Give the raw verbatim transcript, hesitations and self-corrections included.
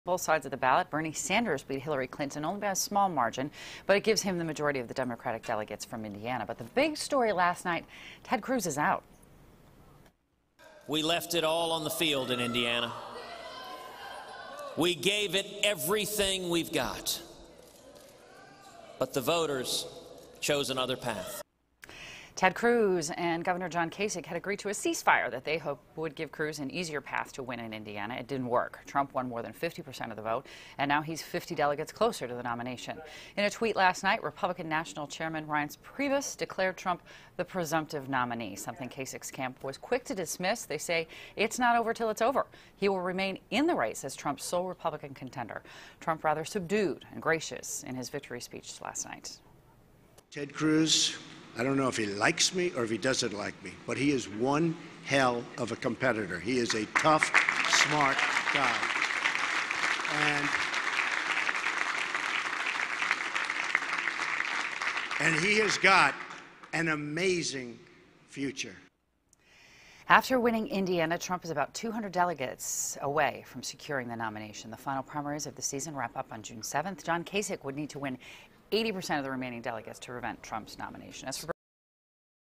Both sides of the ballot, Bernie Sanders beat Hillary Clinton only by a small margin, but it gives him the majority of the Democratic delegates from Indiana. But the big story last night, Ted Cruz is out. We left it all on the field in Indiana. We gave it everything we've got. But the voters chose another path. Ted Cruz and Governor John Kasich had agreed to a ceasefire that they hoped would give Cruz an easier path to win in Indiana. It didn't work. Trump won more than fifty percent of the vote, and now he's fifty delegates closer to the nomination. In a tweet last night, Republican National Chairman Reince Priebus declared Trump the presumptive nominee, something Kasich's camp was quick to dismiss. They say it's not over till it's over. He will remain in the race as Trump's sole Republican contender. Trump rather subdued and gracious in his victory speech last night. Ted Cruz, I don't know if he likes me or if he doesn't like me, but he is one hell of a competitor. He is a tough, smart guy. And, and he has got an amazing future. After winning Indiana, Trump is about two hundred delegates away from securing the nomination. The final primaries of the season wrap up on June seventh. John Kasich would need to win eighty percent of the remaining delegates to prevent Trump's nomination. As for